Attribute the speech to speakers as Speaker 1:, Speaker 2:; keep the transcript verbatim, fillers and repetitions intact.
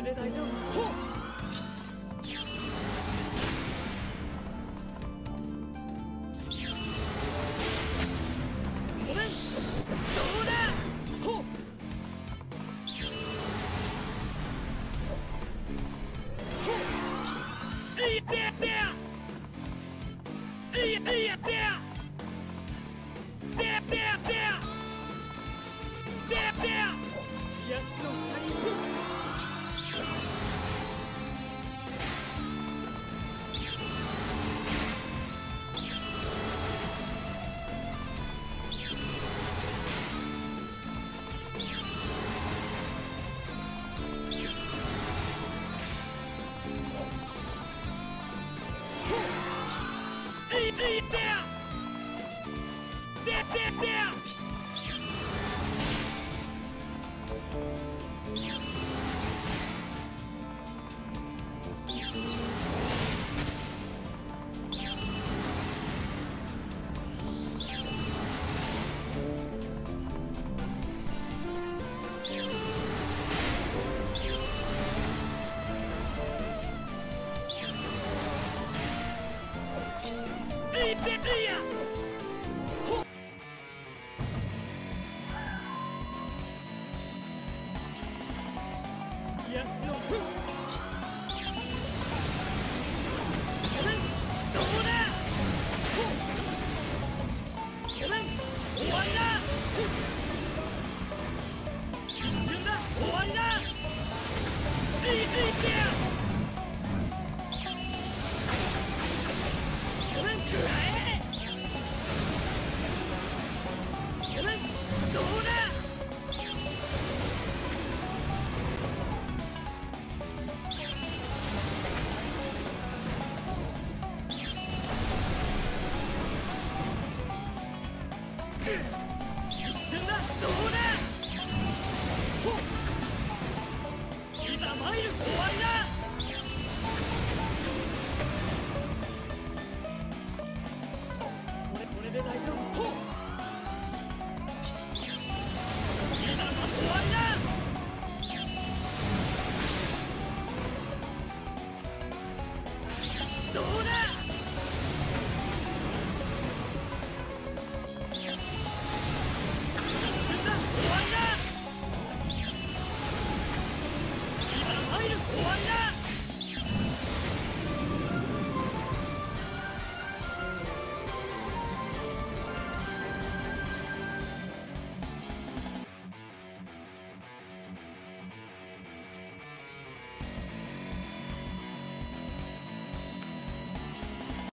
Speaker 1: で大丈夫。ほっ。ごめん。どうだ。ほっ。ほっ。いってやってや。いやいやってや。でやってやってや。でやってや。癒しの光。いってや。でやってやってや。いってや。ほっ。癒しのふん。ごめん。どうだ。ほっ。ごめん。終わりだ。ふん。一瞬だ。終わりだ。いってや。ごめん。くらえ。ごめん。どうだ。一瞬だ。どうだ。ほっ。いざ参る。終わりだ。これこれで大丈夫。ほっ。いざま終わりだ。どうだ。終わりだ。